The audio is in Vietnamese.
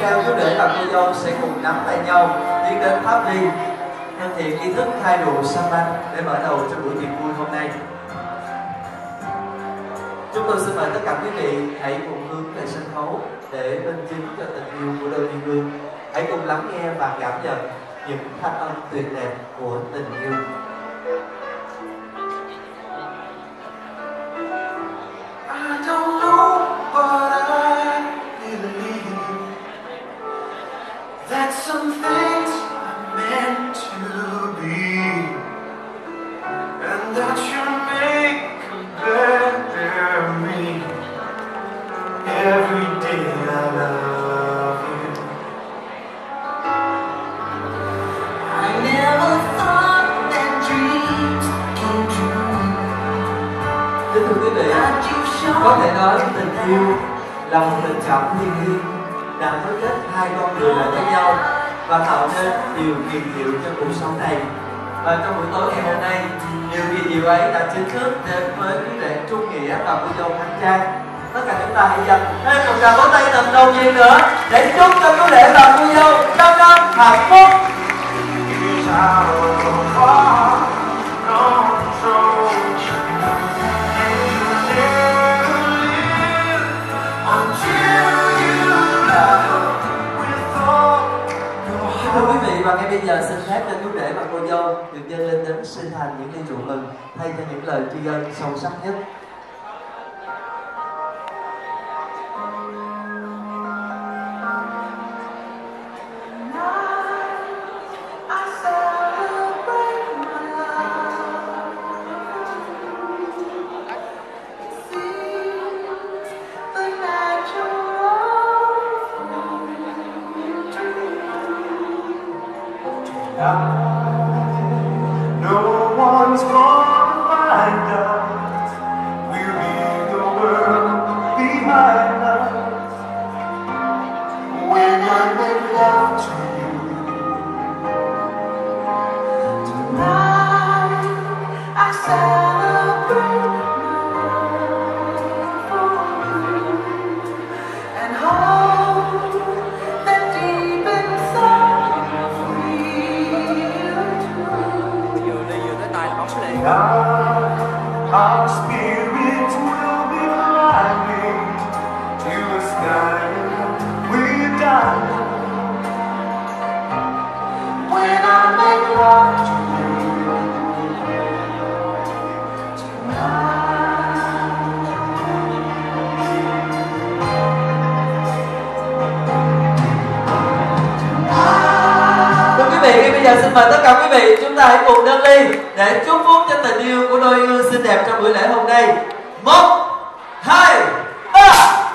theo chú rể và cô dâu sẽ cùng nắm tay nhau tiến đến tháp ly, thực hiện nghi thức khai rượu Saman để mở đầu cho buổi tiệc vui hôm nay. Chúng tôi xin mời tất cả quý vị hãy cùng hướng về sân khấu để bên chính cho tình yêu của đôi liên hương. Hãy cùng lắng nghe và cảm nhận những thanh âm tuyệt đẹp của tình yêu. I don't know, but I believe that some things are meant to be, and that you'll make a better me. Every day I love you. I never thought that dreams came true. Kính thưa quý vị, có thể nói tình yêu là một tình cảm thiêng liêng đã nối kết hai con người lại với nhau và tạo nên điều kỳ diệu cho cuộc sống này. Và trong buổi tối ngày hôm nay, điều kỳ diệu ấy đã chính thức đến với quý rể Trung Nghĩa và cô dâu Khánh Trang. Tất cả chúng ta hãy dành thêm một tràng vỗ tay thật đầu tiên nữa để chúc cho quý rể và cô dâu trăm năm hạnh phúc. Thưa quý vị, và ngay bây giờ xin phép cho chú rể và cô dâu được dâng lên đến sinh thành những ly rượu mừng thay cho những lời tri ân sâu sắc nhất. No one's gonna find us. We'll leave the world behind us. When I make love to you tonight, I celebrate my love for you and hope that deep inside our spirits will be flying to a sky we're dying when I make love to you Thưa quý vị, ngay bây giờ xin mời tất cả quý vị chúng ta hãy cùng nâng ly để chúc phúc cho tình yêu của đôi yêu xinh đẹp trong buổi lễ hôm nay. 1, 2, 3.